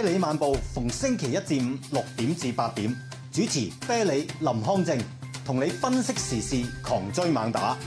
理漫步逢星期一至五6點至8點，主持啤梨林康正，同你分析時事，狂追猛打。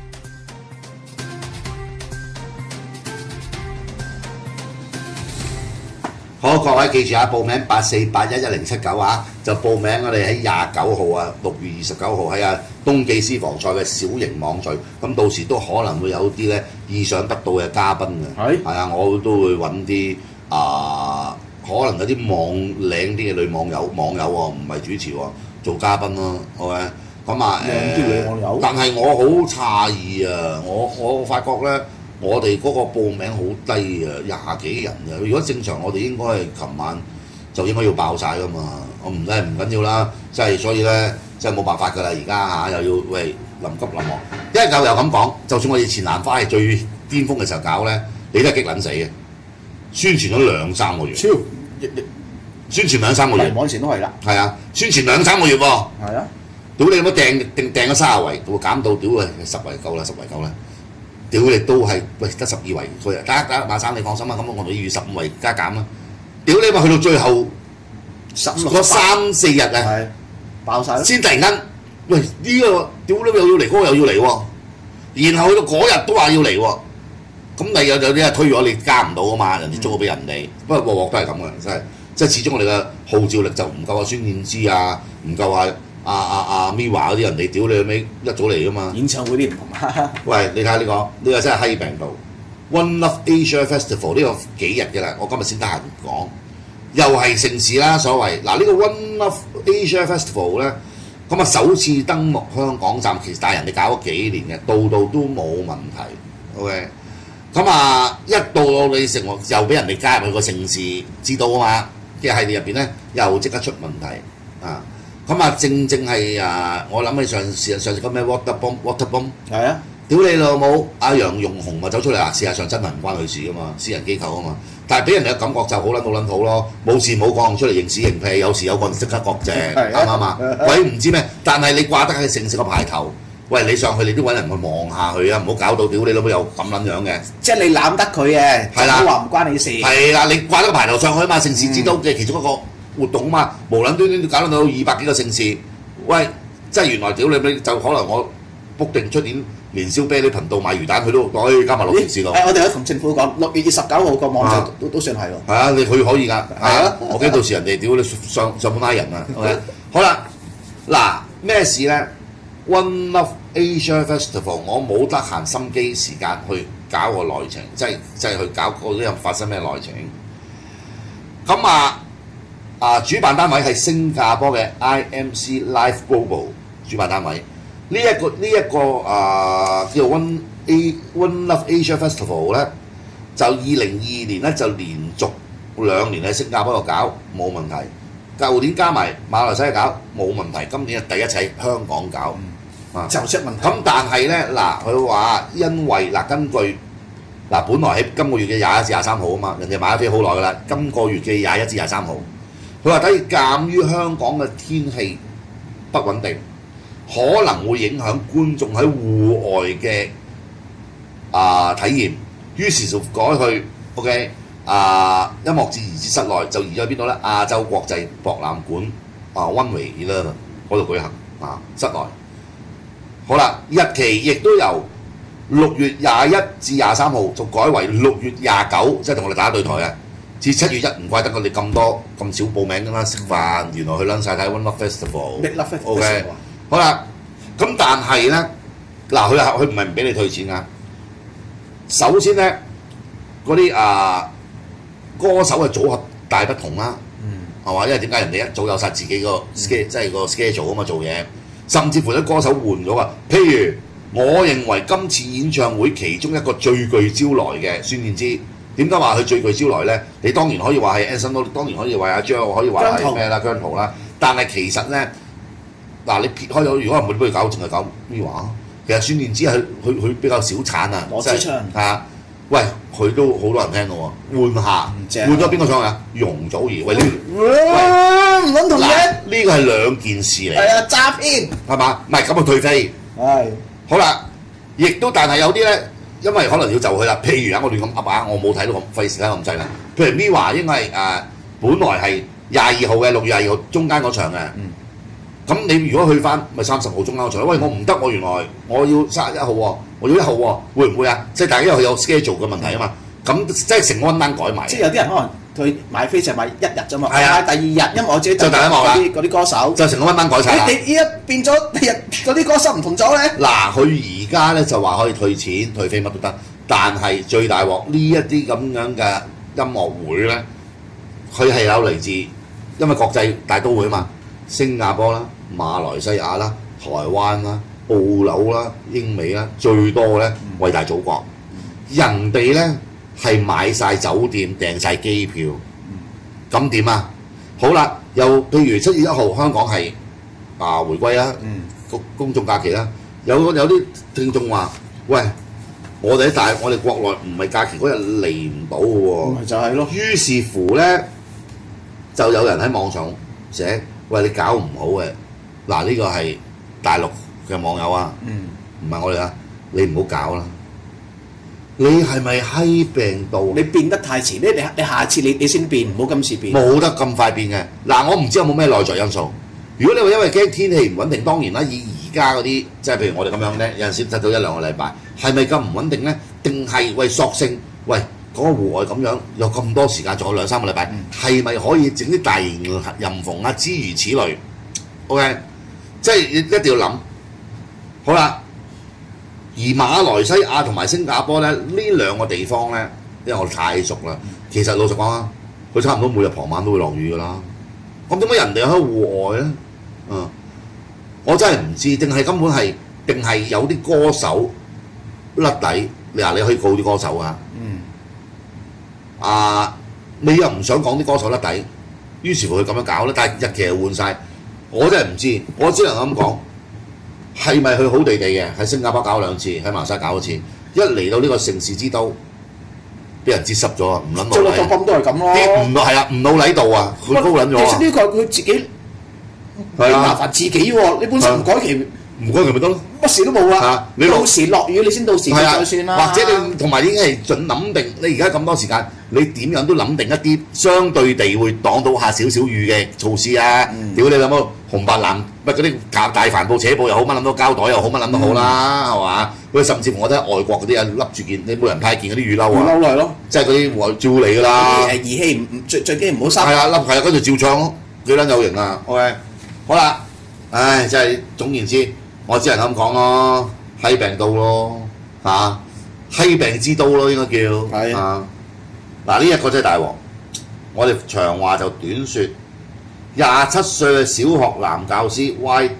好，各位記住啊，報名84811079啊，就報名我哋喺29號啊，6月29號喺啊東記私房菜嘅小型網聚，咁到時都可能會有啲咧意想不到嘅嘉賓嘅，係啊，我都會揾啲可能有啲靚啲嘅女網友喎，唔係主持喎，做嘉賓咯，OK，咁啊啲女網友， 但係我好詫異啊，我發覺咧。我哋嗰個報名好低啊，20幾人啊！如果正常，我哋應該係琴晚就應該要爆晒噶嘛。我唔緊要啦，即係所以咧，即係冇辦法㗎啦。而家又要喂臨急臨忙，因為又咁講，就算我哋前蘭花係最巔峰嘅時候搞咧，你都係激撚死嘅。宣傳咗2-3個月，宣傳2-3個月， 網前都係啦。 係啊，宣傳2-3個月喎。 係啊， 屌你有冇訂咗30圍，會減到屌10圍夠啦，10圍夠啦。屌你都係喂得12圍，佢得馬生你放心啊，咁我哋預15圍加減啦。屌你咪去到最後嗰3-4日啊， 爆晒先突然間喂呢個屌你又要嚟，嗰個又要嚟喎，然後去到嗰日都話要嚟喎，咁你有啲係推咗你加唔到啊嘛，人哋租咗俾人哋，不過鑊鑊都係咁嘅，即係始終我哋嘅號召力就唔夠孫燕姿啊，唔夠Mirror 嗰啲人哋屌你尾一早嚟噶嘛！ 演唱會啲唔同喂，你睇下呢個真係閪病到 One Love Asia Festival 呢個幾日嘅啦，我今日先得閒講，又係盛事啦，所謂嗱呢個 One Love Asia Festival 咧，咁啊首次登陸香港站，其實但係人哋搞咗幾年嘅，度度都冇問題。OK， 咁一到你成又俾人哋加入去個盛事知道啊嘛嘅系列入邊咧，又即刻出問題啊！咁正係我諗起上次嗰咩 water bomb 係啊！ 屌你老母！阿楊容雄咪走出嚟啦，事實上真係唔關佢事噶嘛，私人機構啊嘛，但係俾人哋嘅感覺就好撚好咯，冇事冇講出嚟認屎認屁，有時有個人即刻割正，啱唔啱啊？鬼唔知咩，但係你掛得喺盛事個牌頭，喂你上去你都揾人去望下佢啊，唔好搞到屌你老母又咁撚樣嘅， 即係你攬得佢嘅，係啦，都話唔關你事。係啦， 你掛得個牌頭上去啊嘛，盛事之都嘅其中一個活動啊嘛，無撚端端搞到200幾個盛事，喂，即係原來屌你就可能我 book 定出年年宵啤梨頻道賣魚蛋，佢都加埋落件事咯。 我哋可以同政府講，6月29號個網站都算係喎。 係啊，佢可以㗎。係啊，我驚到時人哋屌你上門拉人啊。OK， 好啦，嗱咩事咧 ？One Love Asia Festival， 我冇得閒心機時間去搞個內情，即係去搞嗰啲發生咩內情。咁主辦單位係新加坡嘅 IMC Live Global 主辦單位。呢一個叫 One Love Asia Festival 咧，就2022年咧就連續2年喺新加坡度搞冇問題，舊年加埋馬來西亞搞冇問題，今年第一次喺香港搞就出問題。 咁但係咧佢話因為根據本來喺今個月嘅21至23號啊嘛，人哋買咗飛好耐㗎啦，今個月嘅21至23號，佢話鑑於香港嘅天氣不穩定。可能會影響觀眾喺戶外嘅體驗，於是就改去 OK 音樂節移至室內，就移咗去邊度咧？亞洲國際博覽館One Way 11嗰度舉行室內。好啦，日期亦都由6月21至23號，就改為6月29，即係同我哋打對台啊！至7月1，唔怪得我哋咁少報名㗎啦，食飯原來去撚晒睇 One Love Festival。OK。好啦，咁但係咧，佢唔係唔俾你退錢㗎。首先咧，嗰啲歌手嘅組合大不同啦，係嘛？因為點解人哋一早有晒自己個即係個 schedule 啊嘛，做嘢，甚至乎啲歌手換咗啊。譬如我認為今次演唱會其中一個最具招來嘅孫燕姿，點解話佢最具招來咧？你當然可以話係 Anson， 當然可以話阿張，可以話係咩啦，姜濤啦。但係其實咧。你撇開咗，如果唔會俾佢搞，淨係搞 Mirror， 其實孫燕姿佢比較少產啊， 羅志祥係啊，喂，佢都好多人聽嘅喎，換咗邊個上嚟啊？容祖兒，喂唔撚同嘅， 呢個係兩件事嚟， 係啊，詐騙係嘛？唔係咁退飛， 係好啦，亦都但係有啲咧，因為可能要就佢啦，譬如我亂咁噏我冇睇到咁費事睇咁滯啦。譬如 Mirror 應該係本來係22號嘅6月22號中間嗰場嘅。咁你如果去翻咪30號中間嗰場，喂我唔得喎，原來我要31號喎，我要1號喎，會唔會啊？即係大家因為有 schedule 嘅問題啊嘛，咁即係成個單改埋。 即係有啲人可能佢買飛就買1日啫嘛， 係啊買第2日，因為我自己就大家望啦嗰啲歌手， 就成個單改晒啦。 你依家變咗第日嗰啲歌手唔同咗咧。 嗱，佢而家咧就話可以退錢、退飛乜都得，但係最大鑊呢一啲咁樣嘅音樂會咧，佢係有嚟自因為國際大都會啊嘛，新加坡啦、馬來西亞啦、台灣啦、澳紐啦、英美啦，最多咧偉大祖國，人哋咧係買晒酒店、訂晒機票，咁點啊？好啦，又譬如7月1號香港係回歸啦，公眾假期啦，有啲聽眾話：喂，我哋國內唔係假期嗰日嚟唔到嘅喎， 咪就係咯。 於是乎咧，就有人喺網上寫：喂，你搞唔好嘅，嗱呢個係大陸嘅網友啊，唔係我哋啊，你唔好搞啦。你係咪閪病到？ 你變得太遲咧，你下次你先變，唔好今次變。 冇得咁快變嘅。嗱，我唔知有冇咩內在因素。如果你話因為驚天氣唔穩定，當然啦，以而家嗰啲即係譬如我哋咁樣咧，有陣時得到1-2個禮拜，係咪咁唔穩定咧？定係喂索性喂嗰個戶外咁樣有咁多時間，仲有2-3個禮拜，係咪可以整啲大型任逢啊諸如此類 ？OK， 即係一定要諗。好啦，而馬來西亞同埋新加坡咧呢兩個地方咧，因為我哋太熟啦，其實老實講啊，佢差唔多每日傍晚都會落雨噶啦。咁點解人哋喺戶外咧？我真係唔知，定係根本係，定係有啲歌手甩底。你可以告啲歌手啊。你又唔想講啲歌手甩底，於是乎佢咁樣搞咧，但係日期又換晒，我真係唔知，我只能咁講，係咪佢好地地嘅？喺新加坡搞2次，喺馬來西亞搞1次，一嚟到呢個城市之都，俾人截濕咗啊！唔撚做落個泵都係咁咯。 唔係啊，唔老禮度啊，佢高撚咗啊！ 其實呢個係佢自己係麻煩自己喎，你本身唔改期。 唔該佢咪得咯， 乜事都冇啊！你到時落雨，你先到時再算啦。 或者你同埋已經係準諗定，你而家咁多時間，你點樣都諗定一啲相對地會擋到下少少雨嘅措施啊！屌你諗乜紅白藍乜嗰啲大帆布扯布又好，乜諗到膠袋又好，乜諗都好啦，係嘛？佢甚至乎我睇外國嗰啲啊，笠住件你冇人派件嗰啲雨褸啊， 雨褸嚟咯， 即係嗰啲照嚟㗎啦。 儀器最緊唔好濕。 係啊，笠係啊，跟住照唱咯，幾撚有型啊 ！OK， 好啦，唉，真係總言之。我只能咁講咯，閪病到咯，閪病之都咯，應該叫係啊。嗱呢一個真係大鑊，我哋長話就短説，27歲嘅小學男教師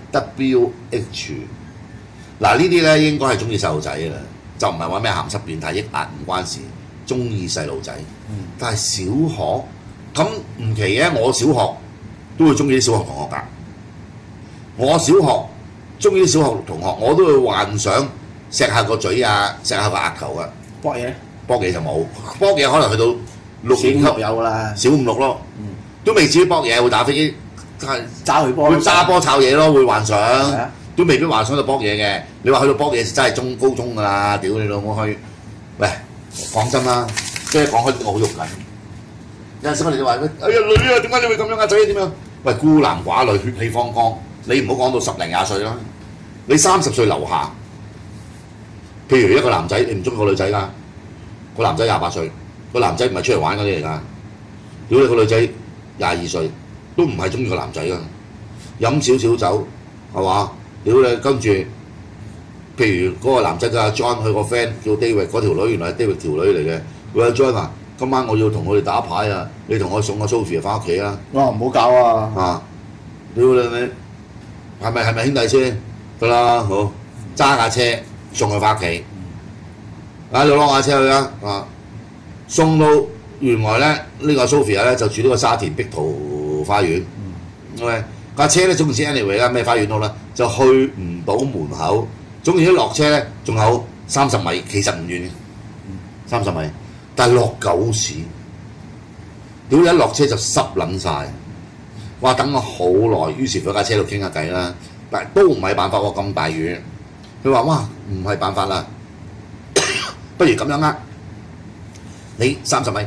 YWH， 嗱呢啲咧應該係中意細路仔嘅啦，就唔係話咩鹹濕變態抑壓唔關事，中意細路仔。但係小學咁唔奇嘅，我小學都會中意啲小學同學㗎，我小學。中意啲小學同學，我都會幻想錫下個嘴啊，錫下個額頭啊。 搏嘢就冇，搏嘢可能去到6年級有啦， 小5、6咯，都未至於搏嘢，會打飛機， 揸佢波， 會揸波炒嘢咯，會幻想，都未必幻想到搏嘢嘅。你話去到搏嘢真係高中㗎啦，屌你老母去！喂，講真啦，即係講開我好肉緊。有陣時我哋就話：哎呀女啊，點解你會咁樣啊？仔點樣？喂，孤男寡女，血氣方剛。你唔好講到10零20歲啦，你30歲樓下，譬如一個男仔，你唔中意個女仔㗎，個男仔28歲，個男仔唔係出嚟玩嗰啲嚟㗎，如果你個女仔22歲，都唔係中意個男仔㗎，飲少少酒係嘛？屌你跟住，譬如嗰個男仔嘅阿 John，佢個 friend 叫 David， 嗰條女原來係 David 條女嚟嘅，佢阿 John 啊，今晚我要同佢哋打牌啊，你同我送個 Sophie 翻屋企啊！ 哇，唔好搞啊！ 屌你咪〜係咪兄弟先得啦？好揸架車送佢翻屋企，你攞架車去啊！送到原來咧呢個 Sophia 咧就住呢個沙田碧桃花園。OK， 架車咧總之 anyway 啦，咩花園都好啦，就去唔到門口。總之落車咧仲有30米，其實唔遠嘅30米，但係落狗屎，屌你一落車就濕撚晒。哇！等我好耐，於是佢架車度傾下偈啦，但係都唔係辦法喎，咁大雨。佢話：哇，唔係辦法啦，不如咁樣你30米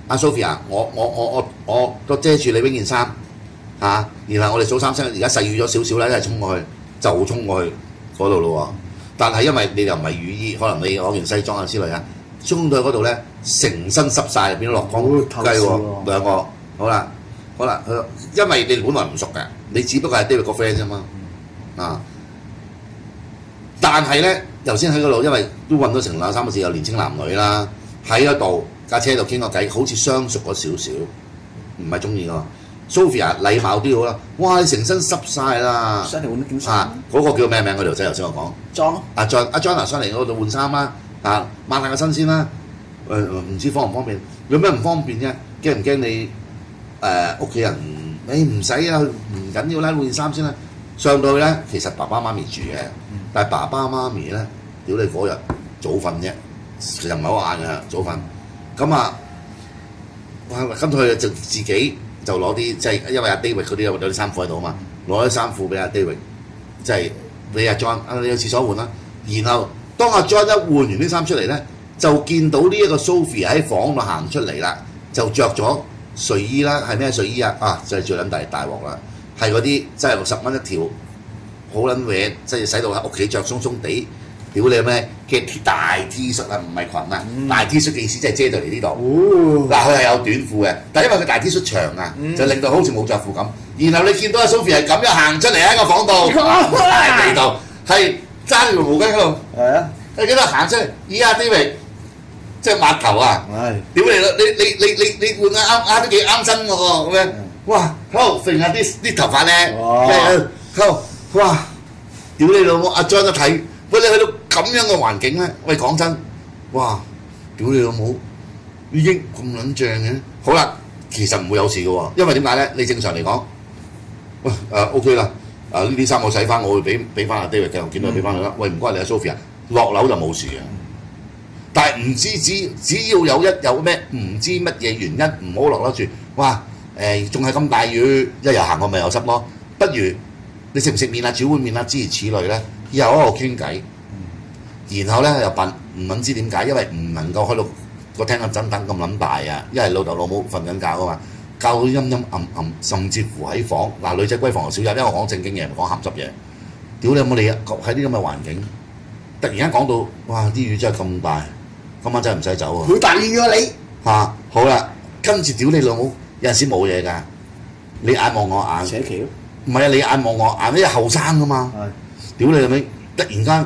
阿 Sophia，我都遮住你嗰件衫嚇，然後我哋數3聲，而家細雨咗少少啦，一係衝過去就衝過去嗰度咯喎。但係因為你又唔係雨衣，可能你攞件西裝啊之類啊，衝到去嗰度咧，成身濕晒，變咗落江雞喎，兩個。好啦，因為你本來唔熟嘅，你只不過係 David 個 friend 啫嘛，啊！但係咧，頭先喺嗰度，因為都揾到成2-3個字，有年青男女啦，喺嗰度架車度傾個偈，好似相熟咗少少，唔係中意㗎。Sophia 禮貌啲好啦，哇！你成身濕晒啦， 上嚟換件衫。 啊，嗰個叫咩名？嗰條仔頭先我講。 裝。 阿 John 上嚟嗰度換衫啦，啊，抹下個身先啦。唔知方唔方便？有咩唔方便啫？驚唔驚你屋企人？你唔使啊，唔緊要啦，換件衫先啦。上到去咧，其實爸爸媽咪住嘅，但係爸爸媽咪咧，屌你嗰日早瞓啫，其實唔係好晏嘅早瞓。咁啊，咁佢就自己就攞啲即係因為阿 David 嗰啲有啲衫褲喺度啊嘛，攞啲衫褲俾阿 David， 即係你阿 John 你去廁所換啦。然後當阿 John 一換完啲衫出嚟咧，就見到呢一個 Sophie 喺房度行出嚟啦，就着咗睡衣啦，係咩睡衣啊？啊，就係最撚大鑊啦！係嗰啲即係60蚊一條，好撚搲，即係使到喺屋企着鬆鬆地，屌你咩嘅大 T 恤啊，唔係裙啊，大 T 恤嘅意思即係遮到嚟呢度。嗱，佢係有短褲嘅，但係因為佢大 T 恤長啊，就令到好似冇着褲咁。然後你見到阿 Sophie 係咁樣行出嚟喺個房度，喺地度係揸住條毛巾喺度， 係啊， 你記得行出嚟，咦阿 David，即係抹頭啊！屌你啦！你換啱都幾啱身喎咁樣。哇！好揈下啲頭髮咧，好哇！屌你老母！阿 John 一睇，喂你去到咁樣嘅環境咧，喂講真，哇！屌你老母，已經咁撚脹嘅。好啦，其實唔會有事嘅喎，因為點解咧？你正常嚟講，喂OK 啦，呢啲衫我洗翻，我會俾翻阿 David 嘅，我見到俾翻佢啦。喂唔該你阿 Sophia，落樓就冇事嘅。但係唔知只要有咩唔知乜嘢原因唔好落得住，哇！仲係咁大雨，一日行過咪又濕咯。不如你食唔食麵啊？煮碗麵啊，諸如此類咧，又喺度傾偈，然後咧又笨唔撚知點解，因為唔能夠開到個廳嘅盞燈咁撚大啊，因為老豆老母瞓緊覺啊嘛，教到陰陰暗暗，甚至乎喺房嗱女仔閨房就少入，因為我講正經嘢，唔講鹹濕嘢。屌你有冇理啊？喺啲咁嘅環境，突然間講到哇啲雨真係咁大，今晚真係唔使走啊！ 好大雨啊你嚇好啦，跟住屌你老母！有陣時冇嘢㗎，你眼望我眼， 扯旗唔係啊！你眼望我眼，呢啲後生㗎嘛，屌你老味！突然間，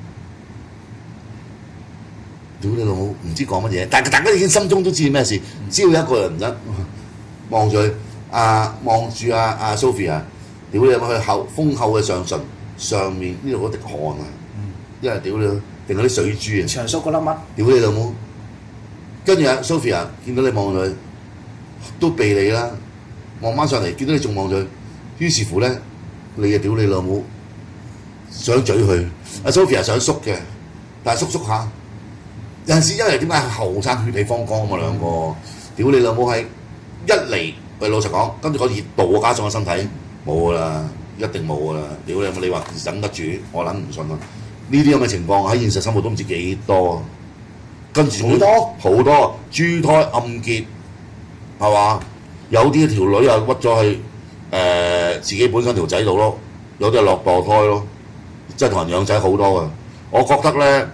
屌你老母，唔知講乜嘢，但係大家已經心中都知咩事，只要一個人唔得望住望住阿 Sophia， 屌你老母，佢豐厚嘅上唇上面呢度嗰滴汗啊，因為屌你，定嗰啲水珠啊， 長鬚嗰粒乜？ 屌你老母！跟住阿 Sophia 見到你望佢。都避你啦，望翻上嚟見到你仲望佢，於是乎咧，你就屌你老母，想嘴佢。阿 Sophia 想縮嘅，但係縮下，有陣時因為點解後生血氣方剛啊嘛兩個，屌你老母係一嚟，喂老實講，跟住個熱度加上個身體冇噶啦，一定冇噶啦，屌你老母你話忍得住，我撚唔信啊！呢啲咁嘅情況喺現實生活都唔知幾多，跟住好多豬胎暗結。係嘛？有啲條女又屈咗去自己本身條仔度咯，有啲係落墮胎咯，即係同人養仔好多嘅。我覺得咧，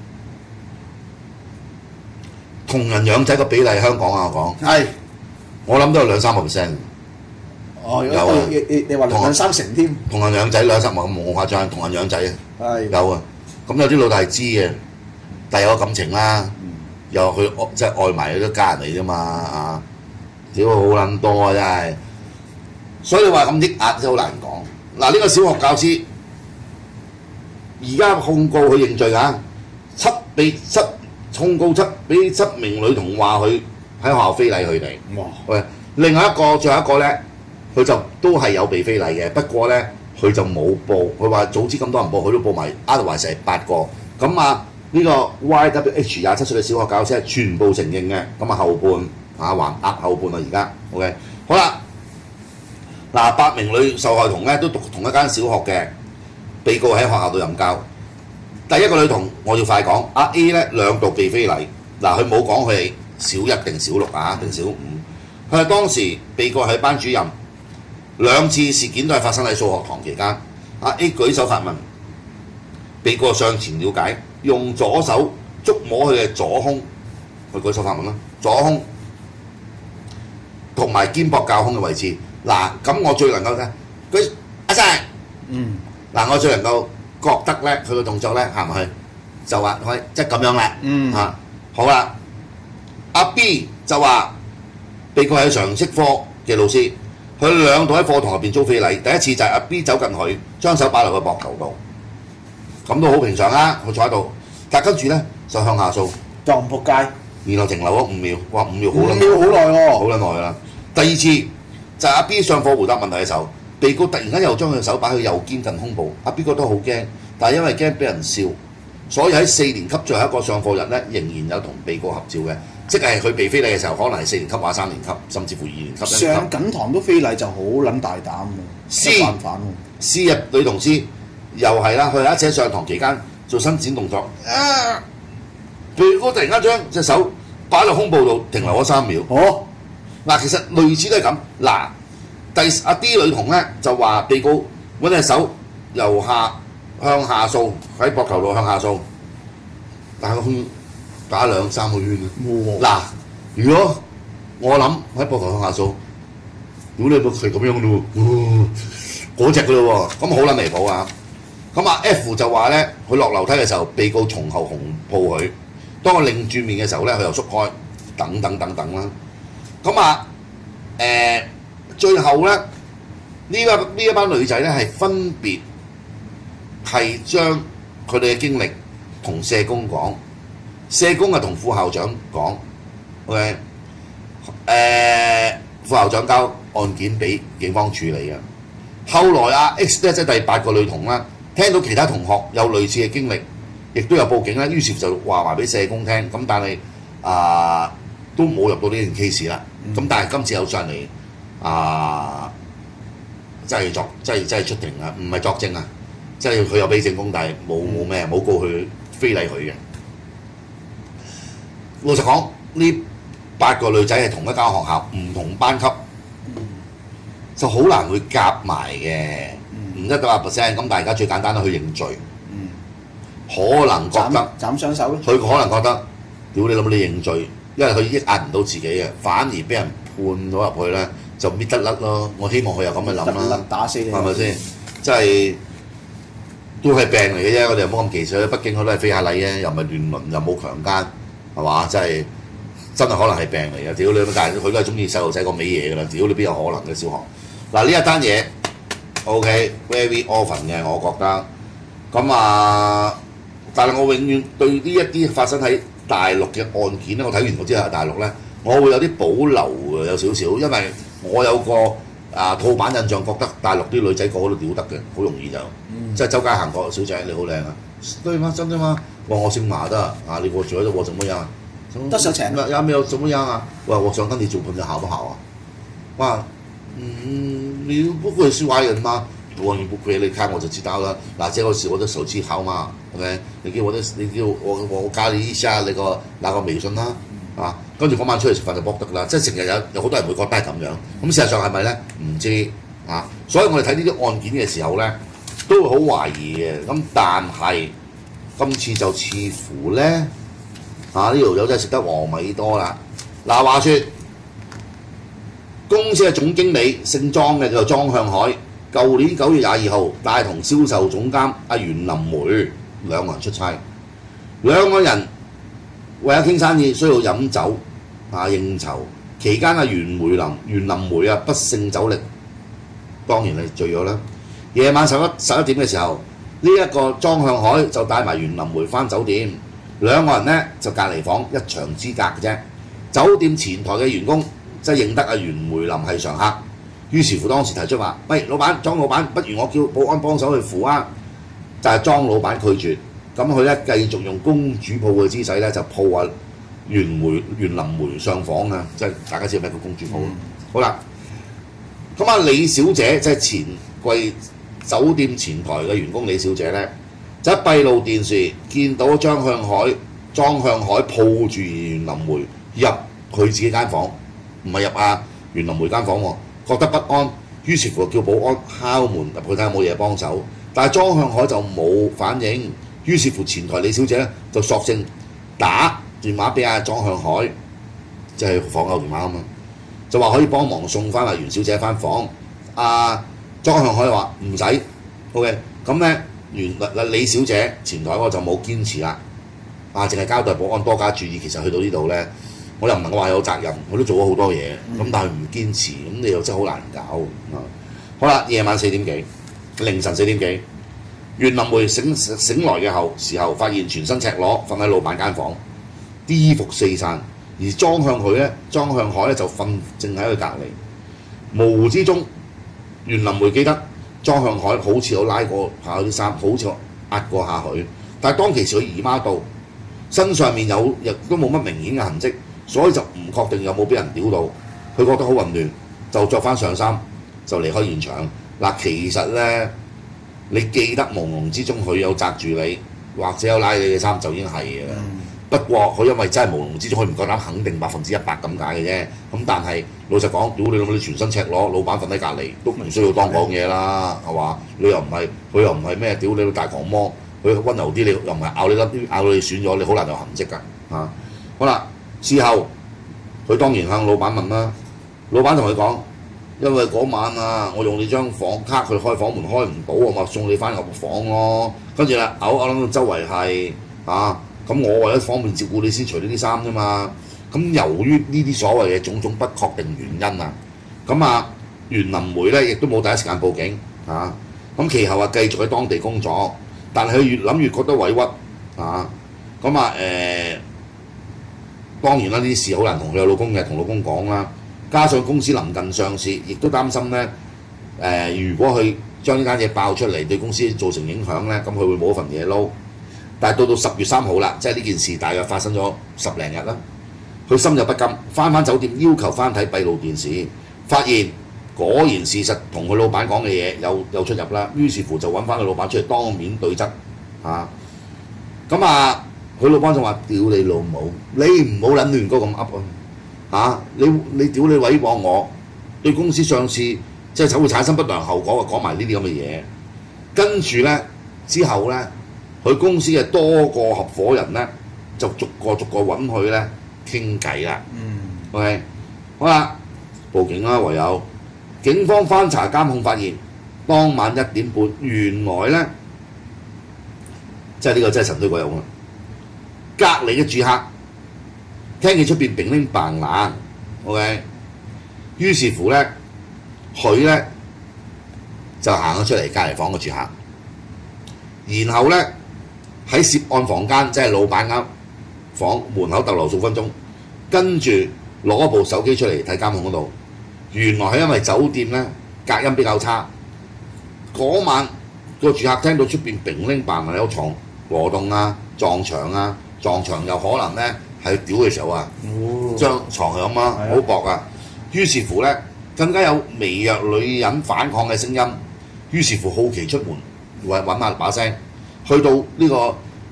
同人養仔個比例香港啊，我講係，我諗都有2-3%。 哦， 有啊， 你話2-3成添。 同人養仔2-3%冇誇張，同人養仔係有啊。咁有啲老大知嘅，但係有感情啦，又去即係愛埋嗰啲家人嚟啫嘛啊！屌好撚多啊！真係，所以話咁抑壓真係好難講。嗱，呢個小學教師而家控告佢認罪㗎，控告7名女童話佢喺學校非禮佢哋。 哇！ 喂，另外一個最後一個咧，佢就都係有被非禮嘅，不過咧佢就冇報。佢話早知咁多人報，佢都報埋，otherwise成8個。咁啊，呢個 YWH 27歲嘅小學教師係全部承認嘅。咁啊後半。還押後半啊！而家 OK 好啦，嗱8名女受害童咧都讀同一間小學嘅，被告喺學校度任教。第一個女童我要快講，阿 A 咧2度被非禮，嗱佢冇講佢係小一定小六啊，定小五。佢係當時被告係班主任，兩次事件都係發生喺數學堂期間。阿 A 舉手發問，被告上前了解，用左手觸摸佢嘅左胸，佢舉手發問啦，左胸同埋肩膊較胸嘅位置。嗱，咁我最能夠咧，佢阿生，嗱我最能夠覺得咧，佢個動作咧行埋去就話佢即係咁樣啦，嚇好啦。阿 B 就話被告係常識科嘅老師，佢兩度喺課堂入邊遭非禮。第一次就係阿 B 走近佢，將手擺落佢膊頭度，咁都好平常啦。佢坐喺度，但跟住咧就向下掃， 當仆街， 然後停留咗5秒，哇5秒好 5秒好耐喎， 好撚耐啦。第二次就係阿 B 上課回答問題嘅時候，被告突然間又將佢手擺去右肩近胸部，阿 B 覺得好驚，但係因為驚俾人笑，所以喺4年級最後一個上課日咧，仍然有同被告合照嘅。即係佢被非禮嘅時候，可能係4年級或者3年級，甚至乎2年級。 上緊堂都非禮就好撚大膽喎 C 犯法喎。 C 入女同師又係啦，佢有一次上堂期間做伸展動作，被告突然間將隻手擺落胸部度，停留咗3秒。 哦， 嗱，其實類似都係咁。嗱，阿 D 女童咧就話被告揾隻手由下向下掃，喺膊頭度向下掃，打個圈打2-3個圈。嗱，如果我諗喺膊頭向下掃，如果你係咁樣咯喎，嗰隻噶咯喎，咁好撚離譜啊！咁啊 F 就話咧，佢落樓梯嘅時候，被告從後紅抱佢，當我擰轉面嘅時候咧，佢又縮開，等等啦。咁啊最後咧呢一班女仔咧係分別係將佢哋嘅經歷同社工講，社工係同副校長講 ，OK， 副校長交案件俾警方處理嘅。後來阿 X 咧即係第8個女童啦，聽到其他同學有類似嘅經歷，亦都有報警啦，於是就話埋俾社工聽，咁但係都冇入到呢件 case 啦。咁但係今次有上嚟真係出庭啊，唔係作證啊，即係佢有俾證供，但係冇告佢非禮佢嘅。老實講，呢8個女仔係同一間學校，唔同班級，就好難會夾埋嘅，唔一定100%。咁但係而家最簡單都去認罪，可能覺得斬雙手， 佢可能覺得，屌你諗你認罪，因為佢抑壓唔到自己嘅，反而俾人判咗入去咧，就搣得甩咯。我希望佢又咁去諗啦， 打死你，係咪先？即係都係病嚟嘅啫，我哋又冇咁歧視。畢竟佢都係非下禮啫，又唔係亂倫，又冇強姦，係嘛？真係可能係病嚟嘅。屌你，但係佢都係中意細路仔個尾嘢㗎啦。屌你邊有可能嘅小學？嗱呢一單嘢 OK very often 嘅，我覺得咁但係我永遠對呢一啲發生喺大陸嘅案件咧，我睇完我之後喺大陸咧，我會有啲保留嘅，有少少，因為我有個套版印象，覺得大陸啲女仔個個都屌得嘅，好容易就，即係周街行過，小姐你好靚啊，對嗎？真的嗎？我姓馬的啊，你給我覺得我怎麼樣啊？ 得少錢呀沒有怎麼樣啊？我想跟你做朋友好不好啊？哇，你不會是壞人嗎？我你不會，你看我就知道了。嗱，這個是我的手機號碼 ，OK？你叫我加你一下那個微信啦，跟住嗰晚出嚟食飯就卜得啦。即係成日有好多人會覺得係咁樣，咁事實上係咪咧？唔知所以我哋睇呢啲案件嘅時候咧，都會好懷疑嘅。咁但係今次就似乎咧呢條友真係食得黃米多啦。嗱，話説公司嘅總經理姓莊嘅，叫做莊向海。舊年9月22號，帶同銷售總監阿袁林梅兩個人出差，兩個人為咗傾生意需要飲酒應酬，期間袁林梅不勝酒力，當然係醉咗啦。夜晚11點嘅時候，呢一個莊向海就帶埋袁林梅返酒店，兩個人呢就隔離房一牆之隔嘅啫。酒店前台嘅員工即係認得阿袁梅林係常客。於是乎當時提出話：喂，莊老闆，不如我叫保安幫手去扶啊！就係莊老闆拒絕，咁佢咧繼續用公主抱嘅姿勢咧就抱阿袁林梅上房啊！即係大家知道咩叫公主抱？好啦，咁李小姐即係前貴酒店前台嘅員工李小姐咧，就喺閉路電視見到莊向海抱住袁林梅入佢自己間房，唔係入袁林梅間房喎，覺得不安，於是乎就叫保安敲門入去睇下有冇嘢幫手，但係莊向海就冇反應，於是乎前台李小姐咧就索性打電話俾莊向海，即係房有電話啊嘛，就話可以幫忙送翻袁小姐翻房。莊向海話唔使 ，OK， 咁咧李小姐前台我就冇堅持啦，淨係交代保安多加注意。其實去到呢度咧，我又唔能夠話有責任，我都做咗好多嘢，咁但係唔堅持，咁你又真係好難搞。好啦，夜晚4點幾，凌晨4點幾，袁林梅醒來嘅時候，發現全身赤裸，瞓喺老闆間房，啲衣服四散，而莊向海咧就瞓正喺佢隔離。模糊之中，袁林梅記得莊向海好似有拉過下啲衫，好似有壓過下佢，但係當其時佢姨媽到，身上面亦都冇乜明顯嘅痕跡，所以就唔確定有冇俾人屌到。佢覺得好混亂，就着翻上衫就離開現場。其實咧，你記得朦朧之中佢有擲住你，或者有拉你嘅衫就已經係嘅啦。不過佢因為真係朦朧之中，佢唔夠膽肯定100%咁解嘅啫。咁但係老實講，屌你老母，你全身赤裸，老闆瞓喺隔離，都唔需要當講嘢啦，係嘛？你又唔係，佢又唔係咩？屌你老大狂魔，佢温柔啲，你又唔係咬你粒，咬到你損咗，你好難有痕跡㗎。好啦，事後佢當然向老闆問啦，老闆同佢講，因為嗰晚我用你張房卡去開房門開唔到，我咪送你翻入房咯。跟住啦，諗到周圍係咁我為咗方便照顧你先除呢啲衫啫嘛。咁由於呢啲所謂嘅種種不確定原因袁林梅咧亦都冇第一時間報警咁其後繼續喺當地工作，但係佢越諗越覺得委屈當然啦，呢啲事好難同佢老公講啦。加上公司臨近上市，亦都擔心咧如果佢將呢單嘢爆出嚟，對公司造成影響咧，咁佢會冇一份嘢撈。但係到10月3號啦，即係呢件事大約發生咗10零日啦。佢心有不甘，翻酒店要求翻睇閉路電視，發現果然事實同佢老闆講嘅嘢有出入啦。於是乎就揾翻佢老闆出嚟當面對質佢老闆就話：屌你老母，你唔好撚亂嗰咁噏你屌你毀謗我，對公司上市即係會產生不良後果，講埋呢啲咁嘅嘢。跟住咧之後咧，佢公司嘅多個合夥人咧就逐個揾佢咧傾偈啦。OK， 好啦，報警啦，唯有警方翻查監控發現，當晚1點半，原來咧即係呢個真係神推鬼勇啦。隔離嘅住客聽見出邊乒鈴嘭冷 ，OK， 於是乎咧，佢咧就行咗出嚟隔離房嘅住客，然後咧喺涉案房間，即係老闆間房門口逗留數分鐘，跟住攞部手機出嚟睇監控嗰度，原來係因為酒店咧隔音比較差，嗰晚個住客聽到出邊乒鈴嘭冷有床挪動撞牆又可能咧係屌嘅時候將床響好薄於是乎咧更加有微弱女人反抗嘅聲音，於是乎好奇出門揾下把聲，去到呢個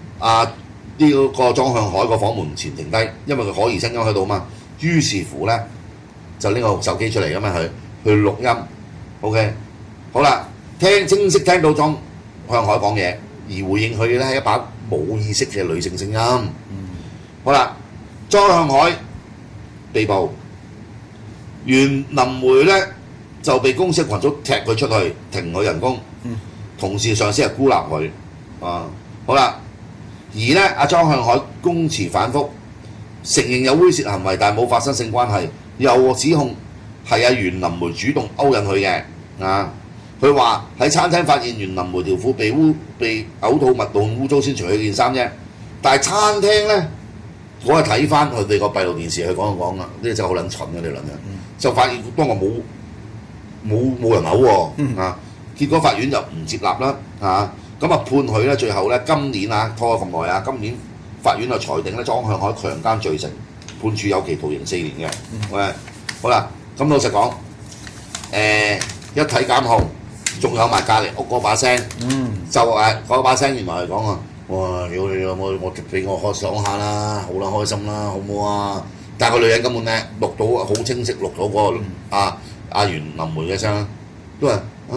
莊向海個房門前停低，因為佢可疑聲音喺度嘛。於是乎咧就拎個手機出嚟咁去錄音。OK， 好啦，清晰聽到莊向海講嘢，而回應佢嘅咧係一把冇意識嘅女性聲音。好啦，莊向海被捕，袁林梅咧就被公司群組踢佢出去，停佢人工。同事上司係孤立佢。好啦，而咧莊向海供詞反覆，承認有猥褻行為，但係冇發生性關係，又指控係袁林梅主動勾引佢嘅。佢話喺餐廳發現袁林梅條褲被嘔吐物弄污糟先除佢件衫啫，但係餐廳咧我係睇翻佢哋個閉路電視，佢講呢真係好撚蠢嘅呢兩樣，就發現當我冇人嘔喎。結果法院就唔接納啦。判佢咧最後咧今年拖咗咁耐今年法院就裁定咧莊向海強姦罪成，判處有期徒刑4年嘅。好啦，咁老實講，一睇監控，仲有埋隔離屋嗰把聲，就嗰把聲原來係講哇！屌你老母，我俾我爽下啦，好啦，開心啦，好唔好但係個女人根本咧錄到好清晰，錄到嗰個阿袁林梅嘅聲，都係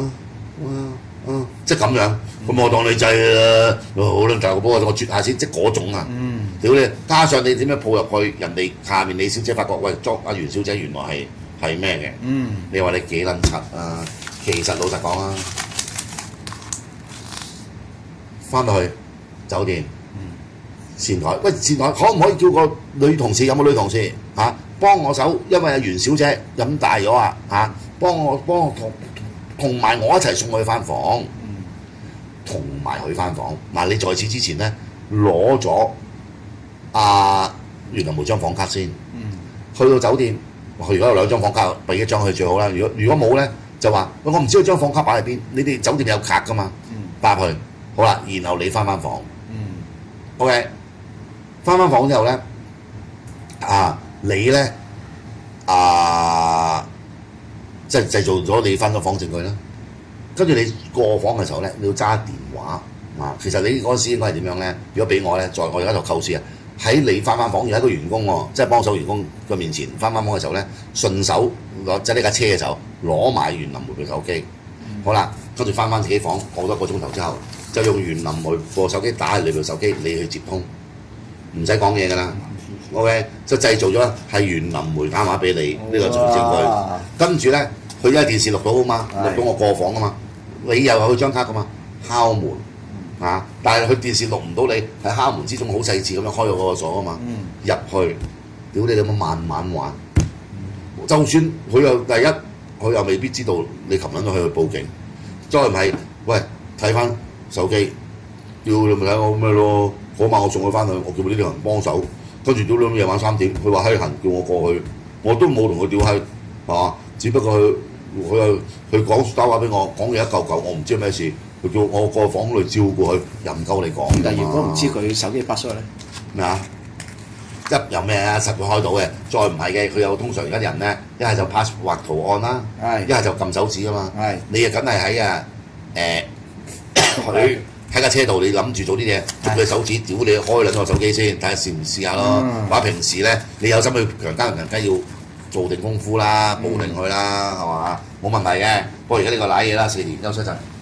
即係咁樣。咁我當你制啦，好撚大個波，我啜下先，即係嗰種啊！屌你！加上你點樣抱入去，人哋下面李小姐發覺，喂，阿袁小姐原來係咩嘅？你話你幾撚柒啊？其實老實講啊，翻到去酒店前台，喂前台可唔可以叫個女同事？有冇女同事嚇幫我手？因為阿袁小姐飲大咗啊嚇，幫我同埋我一齊送佢翻房，同埋佢翻房。嗱，你在此之前咧攞咗袁林梅張房卡先，去到酒店，佢如果有2張房卡，俾1張佢最好啦。如果冇咧，就話喂我唔知佢張房卡擺喺邊，你哋酒店有卡噶嘛，搭去好啦，然後你翻房，OK， 翻房之後咧，你咧即係製造咗你翻咗房證據啦。跟住你過房嘅時候咧，你要揸電話其實你嗰陣時應該係點樣咧？如果俾我咧，我而家就構思喺你翻房，而家一個員工喎，即係幫手員工嘅面前翻房嘅時候咧，順手攞即係呢架車嘅時候攞埋袁林梅嘅手機，好啦，跟住翻自己房，過多1個鐘頭之後，就用袁林梅個手機打你部手機，你去接通，唔使講嘢㗎啦。OK， 就製造咗係袁林梅打電話俾你呢個做證據，跟住咧佢因為電視錄到啊嘛，錄到我過房啊嘛，你又有佢張卡㗎嘛，敲門。但係佢電視錄唔到你喺敲門之中好細緻咁樣開咗嗰個鎖啊嘛，入去，屌你咁慢慢玩，就算佢又第一，佢又未必知道你擒撚咗佢去報警，再唔係，喂睇翻手機，屌你咪睇我咩咯？嗰晚我送佢翻去，我叫呢啲人幫手，跟住屌你夜晚3點，佢話閪痕叫我過去，我都冇同佢屌閪，係嘛？只不過佢講打話俾我，講嘢一嚿嚿，我唔知咩事。佢叫我過房度照顧佢，又唔夠你講。 但如果唔知佢手機 password 咧， 咩啊？有咩啊？實會開到嘅。再唔係嘅，佢有通常而家人咧，一係就 pass 畫圖案啦，一係就撳手指啊嘛。你啊梗係喺佢喺架車度，你諗住做啲嘢，捉佢手指，屌你開兩個手機先，睇下試唔試下咯。話平時咧，你有心去強姦人，梗係要做定功夫啦，保定佢啦，係嘛？冇問題嘅。不過而家呢個賴嘢啦，4年休息陣。